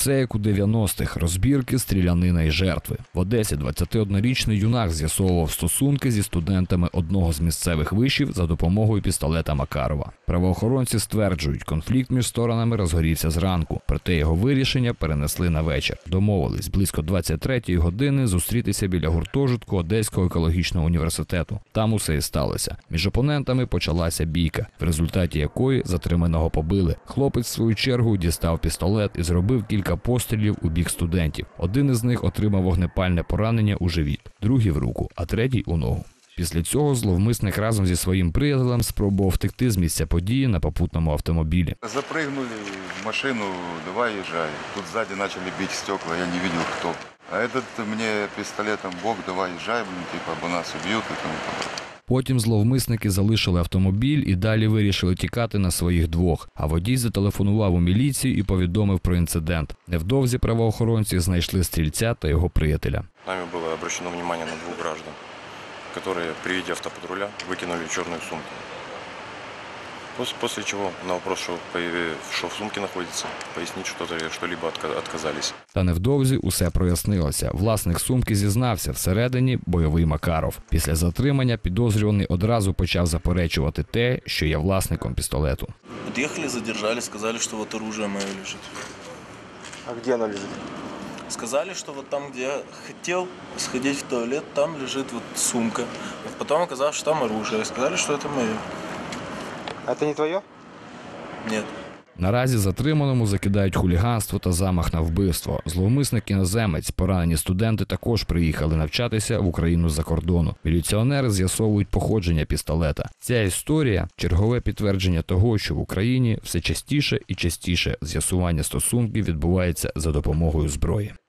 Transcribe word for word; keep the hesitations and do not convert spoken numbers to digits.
Усе як у дев'яностих – розбірки, стрілянина і жертви. В Одесі двадцятиоднорічний юнак з'ясовував стосунки зі студентами одного з місцевих вишів за допомогою пістолета Макарова. Правоохоронці стверджують, конфлікт між сторонами розгорівся зранку, проте його вирішення перенесли на вечір. Домовились близько двадцять третьої години зустрітися біля гуртожитку Одеського екологічного університету. Там усе і сталося. Між опонентами почалася бійка, в результаті якої затриманого побили. Хлопець, в свою чергу, дістав пістолет і зробив кілька пострілів у бік студентів. Один із них отримав вогнепальне поранення у живіт, другий в руку, а третій у ногу. Після цього зловмисник разом зі своїм приятелем спробував втекти з місця події на попутному автомобілі. Запрыгнули в машину, давай езжай. Тут сзади начали бить стекла, я не видел кто. А этот мне пистолетом бог, давай езжай, типа, бо нас убьют и тому подобное. Потім зловмисники залишили автомобіль і далі вирішили тікати на своїх двох, а водій зателефонував у міліцію і повідомив про інцидент. Невдовзі правоохоронці знайшли стрільця та його приятеля. Нами було обращено увагу на двох граждан, які при виде автопатруля викинули чорну сумку. После чего на вопрос, что, что в сумке находится, пояснить что-то, что-либо отказались. Та невдовзі усе прояснилося. Власник сумки зізнався, всередині бойовий Макаров. Після затримання підозрюваний одразу почав заперечувати те, що є власником пістолету. Під'їхали, задержали, сказали, що от оружие моє лежить. А де воно лежить? Сказали, что вот там, где я хотел сходить в туалет, там лежит вот сумка. Потом оказалось, что там оружие. Сказали, что это мое. А це не твоє? Ні. Наразі затриманому закидають хуліганство та замах на вбивство. Зловмисник-іноземець, поранені студенти також приїхали навчатися в Україну з-за кордону. Міліціонери з'ясовують походження пістолета. Ця історія – чергове підтвердження того, що в Україні все частіше і частіше з'ясування стосунків відбувається за допомогою зброї.